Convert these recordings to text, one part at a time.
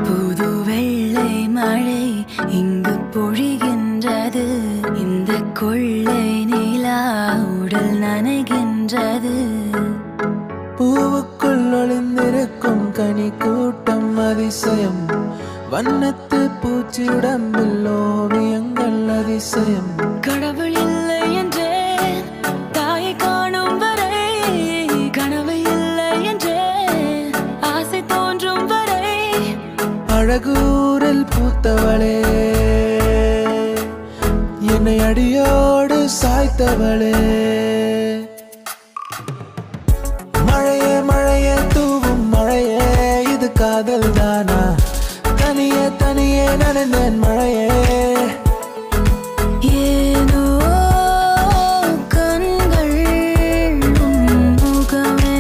புது வெள்ளை மழை இங்கு பொழிகின்றது. இந்த கொள்ளை நிலா உடல் நனைகின்றது. பூவுக்குள் ஒளிந்திருக்கும் கனி கூட்டம் அதிசயம். வண்ணத்து பூச்சி உடம்பில் ஓவியங்கள் அதிசயம். கடவுள் இல்லை என்றேன் தாயை காணும் வரை. கனவு இல்லை என்றேன் ஆசை தோன்றும் வரை. அழகூரில் பூத்தவளே, என்னை அடியோடு சாய்த்தவளே. மழையே மழையே தூவும் மழையே, இது காதல் தானா? தனியே தனியே நனைந்தேன் மழையே. ஏனோ கண்கள் முகமே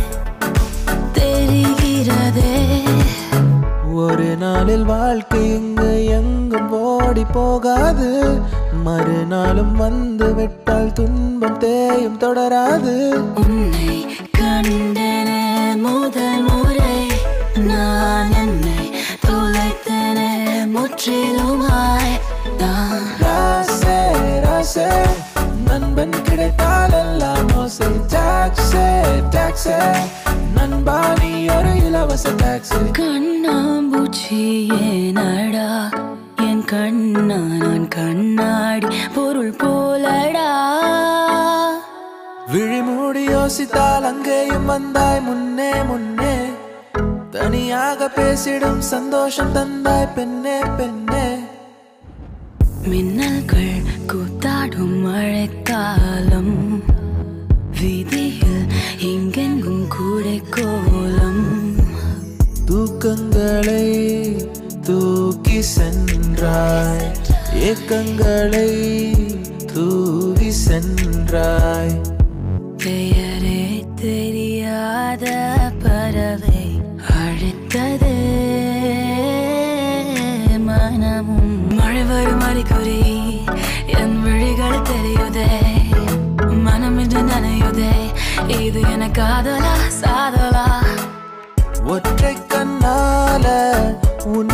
தெரிகிறதே. ஒரு நாளில் வாழ்க்கை இங்கு எங்கும் ஓடி போகாது. மறுநாளும் வந்து விட்டால் துன்பம் தேயும் தொடராது. உன்னை கண்டனே முதல் முறை, நான் என்னை தொலைத்தனே முற்றிலுமாய். ராசே ராசே நண்பன் கிடைத்தால் எல்லாம் மோசை. டாக்ஸே டாக்ஸே நண்பா நீ ஒரு இலவச டாக்ஸி. கண்ணாம்பூச்சி ஏனடா என் கண்ணா, நான் கண்ணாடி பொருள் போலடா. விழிமூடி யோசித்தால் அங்கேயும் வந்தாய் முன்னே முன்னே. தனியாக பேசிடும் சந்தோஷம் தந்தாய் பெண்ணே பெண்ணே. மின்னல்கள் கூத்தாடும் மழைக்காலம். வீதியில் எங்கெங்கும் கூடை கோலம். தூக்கங்களை தூக்கி சென்றாய், ஏக்கங்களை தூவி சென்றாய். பெயரே தெரியாத பறவை அழைத்தது மனமும். மழை வரும் அறிகுறி என் விழிகள் தெரியுதே. மனம் என்று நனையுதே. இது என காதலா சாதலா? ஒற்றை கண்ணால உன்